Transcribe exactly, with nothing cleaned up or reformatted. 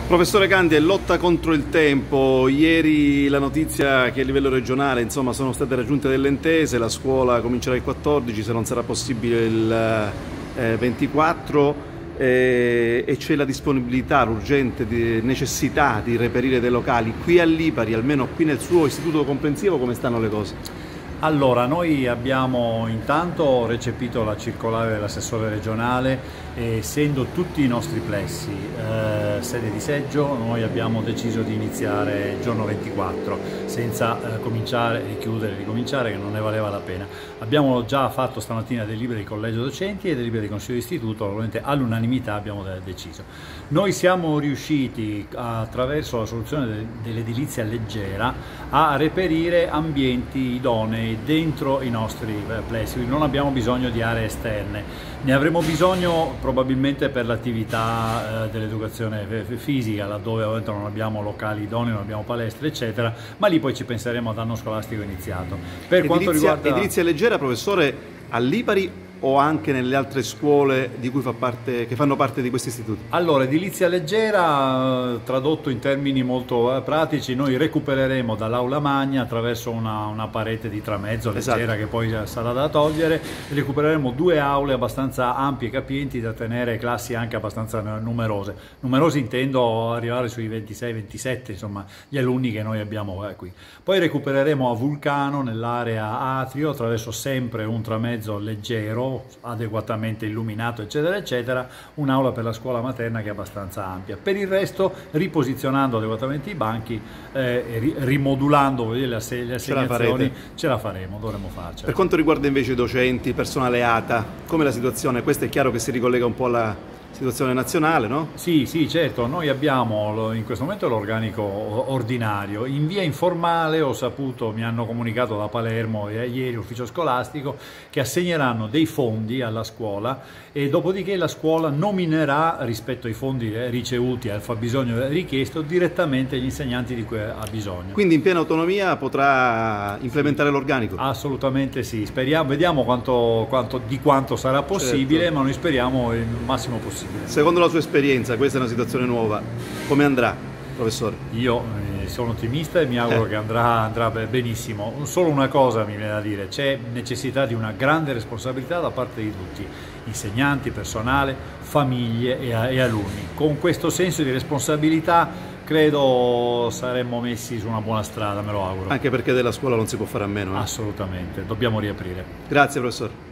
Professore Candia, lotta contro il tempo, ieri la notizia che a livello regionale insomma, sono state raggiunte delle intese, la scuola comincerà il quattordici, se non sarà possibile il eh, ventiquattro eh, e c'è la disponibilità, l'urgente necessità di reperire dei locali. Qui a Lipari, almeno qui nel suo istituto comprensivo, come stanno le cose? Allora, noi abbiamo intanto recepito la circolare dell'assessore regionale e essendo tutti i nostri plessi eh, sede di seggio, noi abbiamo deciso di iniziare il giorno ventiquattro senza eh, cominciare e chiudere e ricominciare, che non ne valeva la pena. Abbiamo già fatto stamattina delibere di collegio docenti e delibere di consiglio di istituto, ovviamente all'unanimità abbiamo deciso. Noi siamo riusciti attraverso la soluzione dell'edilizia leggera a reperire ambienti idonei dentro i nostri plessi, quindi non abbiamo bisogno di aree esterne, ne avremo bisogno probabilmente per l'attività eh, dell'educazione fisica, laddove ovviamente non abbiamo locali idonei, non abbiamo palestre eccetera, ma lì poi ci penseremo ad anno scolastico iniziato. Per edilizia, quanto riguarda edilizia leggera, professore, a Lipari o anche nelle altre scuole di cui fa parte, che fanno parte di questi istituti? Allora, edilizia leggera, tradotto in termini molto eh, pratici, noi recupereremo dall'aula magna attraverso una, una parete di tramezzo leggera, esatto, che poi sarà da togliere, recupereremo due aule abbastanza ampie e capienti da tenere classi anche abbastanza numerose. Numerose intendo arrivare sui ventisei ventisette, insomma, gli alunni che noi abbiamo eh, qui. Poi recupereremo a Vulcano, nell'area atrio, attraverso sempre un tramezzo leggero, adeguatamente illuminato eccetera eccetera, un'aula per la scuola materna che è abbastanza ampia. Per il resto, riposizionando adeguatamente i banchi, eh, rimodulando le, asse le assegnazioni, ce la faremo, dovremo farcela. Per quanto riguarda invece i docenti, personale A T A, come la situazione? Questo è chiaro che si ricollega un po' alla situazione nazionale, no? Sì, sì, certo, noi abbiamo in questo momento l'organico ordinario. In via informale ho saputo, mi hanno comunicato da Palermo e ieri ufficio scolastico, che assegneranno dei fondi alla scuola e dopodiché la scuola nominerà rispetto ai fondi ricevuti al fabbisogno richiesto direttamente gli insegnanti di cui ha bisogno. Quindi in piena autonomia potrà implementare sì, l'organico? Assolutamente sì, speriamo, vediamo quanto, quanto, di quanto sarà possibile, certo, ma noi speriamo il massimo possibile. Secondo la sua esperienza, questa è una situazione nuova, come andrà, professore? Io eh, sono ottimista e mi auguro eh. che andrà, andrà benissimo. Solo una cosa mi viene da dire: c'è necessità di una grande responsabilità da parte di tutti, insegnanti, personale, famiglie e, e alunni. Con questo senso di responsabilità credo saremmo messi su una buona strada, me lo auguro. Anche perché della scuola non si può fare a meno. Eh? Assolutamente, dobbiamo riaprire. Grazie professore.